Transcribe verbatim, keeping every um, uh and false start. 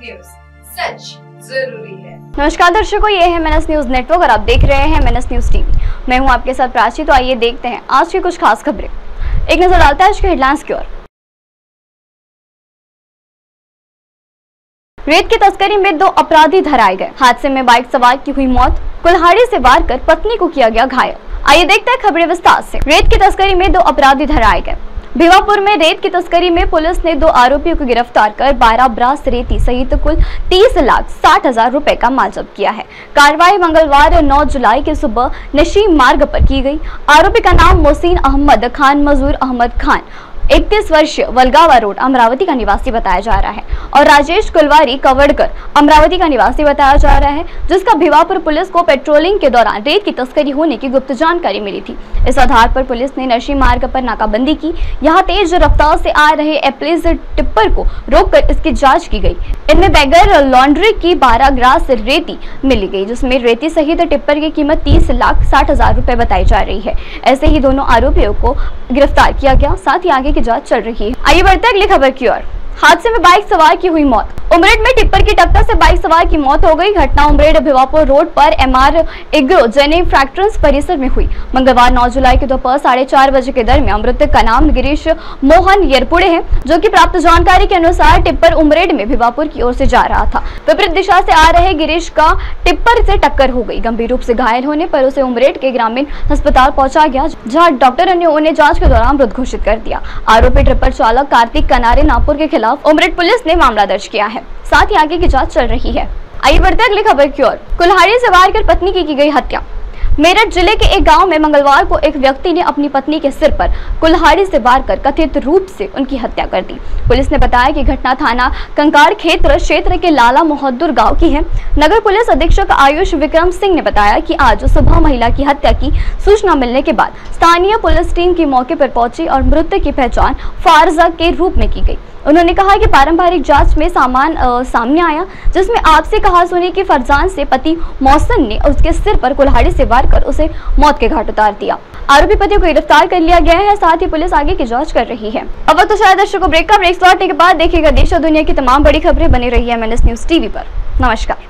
News, सच जरूरी है। नमस्कार दर्शकों, ये है M N S news network और आप देख रहे हैं M N S news TV. मैं हूं आपके साथ प्राची। तो आइए देखते हैं आज की कुछ खास खबरें। एक नजर डालते हैं आज के हेडलाइंस की ओर। रेत की तस्करी में दो अपराधी धराए गए। हादसे में बाइक सवार की हुई मौत। कुल्हाड़ी से वार कर पत्नी को किया गया घायल। आइए देखते हैं खबरें विस्तार से। रेत की तस्करी में दो अपराधी धराए गए। भिवापुर में रेत की तस्करी में पुलिस ने दो आरोपियों को गिरफ्तार कर बारह ब्रास रेती सहित कुल तीस लाख साठ हजार रुपए का माल जब्त किया है। कार्रवाई मंगलवार नौ जुलाई की सुबह नशीम मार्ग पर की गई। आरोपी का नाम मोहसिन अहमद खान मजूर अहमद खान इकतीस वर्षीय वलगावा रोड अमरावती का निवासी बताया जा रहा है और राजेश कुलवारी कवड़कर अमरावती का निवासी बताया जा रहा है, जिसका भिवापुर पुलिस को पेट्रोलिंग के दौरान रेत की तस्करी होने की गुप्त जानकारी मिली थी। इस आधार पर पुलिस ने नशीम मार्ग पर नाकाबंदी की। यहाँ तेज रफ्तार से आ रहे एप्लेज टिप्पर को रोककर इसकी जांच की गई। इनमें बगैर लॉन्ड्री की बारह ग्रास रेती मिली गई, जिसमें रेती सहित टिप्पर की कीमत तीस लाख साठ हजार रुपए बताई जा रही है। ऐसे ही दोनों आरोपियों को गिरफ्तार किया गया, साथ ही आगे जांच चल रही है। आइए बढ़ते हैं अगली खबर की ओर। हादसे में बाइक सवार की हुई मौत। उमरेड में टिप्पर की टक्कर से बाइक सवार की मौत हो गई। घटना उमरेड भिवापुर रोड पर एम आर एग्रो जेने फैक्ट्रीज परिसर में हुई। मंगलवार नौ जुलाई के दोपहर साढ़े चार बजे के दरमियान मृतक का नाम गिरीश मोहन येरपुड़े है, जो कि प्राप्त जानकारी के अनुसार टिप्पर उमरेड में भिवापुर की ओर से जा रहा था। विपरीत दिशा से आ रहे गिरीश का टिप्पर से टक्कर हो गई। गंभीर रूप से घायल होने पर उसे उमरेड के ग्रामीण अस्पताल पहुंचा गया, जहाँ डॉक्टरों ने उन्हें जाँच के दौरान मृत घोषित कर दिया। आरोपी टिप्पर चालक कार्तिक कनारे नापुर के खिलाफ उमरेड पुलिस ने मामला दर्ज किया है, साथ ही आगे की जांच चल रही है। आइए बढ़ते अगली खबर की ओर। कुल्हाड़ी से वार कर पत्नी की की गई हत्या। मेरठ जिले के एक गांव में मंगलवार को एक व्यक्ति ने अपनी पत्नी के सिर पर कुल्हाड़ी से वार कर कथित रूप से उनकी हत्या कर दी। पुलिस ने बताया कि घटना थाना कंकार क्षेत्र क्षेत्र के लाला मोहद्दुर गांव की है। नगर पुलिस अधीक्षक आयुष विक्रम सिंह ने बताया कि आज सुबह महिला की हत्या की सूचना मिलने के बाद स्थानीय पुलिस टीम की मौके पर पहुंची और मृतक की पहचान फारजा के रूप में की गई। उन्होंने कहा कि पारंपरिक जांच में सामान आ, सामने आया, जिसमें आपसे कहा सुनी कि फरजान से पति मौसन ने उसके सिर पर कुल्हाड़ी से वार कर उसे मौत के घाट उतार दिया। आरोपी पति को गिरफ्तार कर लिया गया है, साथ ही पुलिस आगे की जांच कर रही है। अब वक्त तो शायद दर्शकों ब्रेक का ब्रेक लौटने के बाद देखिएगा देश और दुनिया की तमाम बड़ी खबरें बनी रही है M N S news TV पर। नमस्कार।